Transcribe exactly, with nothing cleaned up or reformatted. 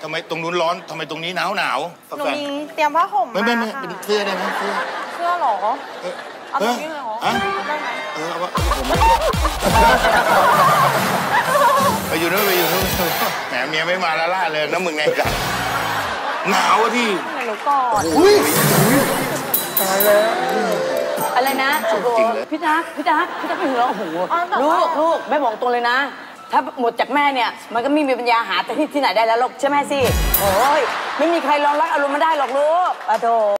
ทำไมตรงนู้นร้อนทำไมตรงนี้หนาวหนาวหนูมีเตรียมผ้าห่มมาไม่ไม่ไม่เป็นเสื้อได้ไหมเสื้อเสื้อหรอเอาตรงนี้เลยหรอได้ไหมเออเอาว่าผมไปอยู่นู้นไปอยู่นู้นแหมเมียไม่มาละล่าเลยนะมึงไงกันหนาวอะที่หนูก่อนอุ้ยตายแล้วอะไรนะพี่ทักพี่ทักพี่ทักไปถึงแล้วโอ้โหลูกลูกแม่บอกตัวเลยนะถ้าหมดจากแม่เนี่ยมันก็ไม่มีปัญญาหาแต่ที่ที่ไหนได้แล้วลูกใช่ไหมสิโอ้ยไม่มีใครรองรับอารมณ์มาได้หรอกลูกอะโธ่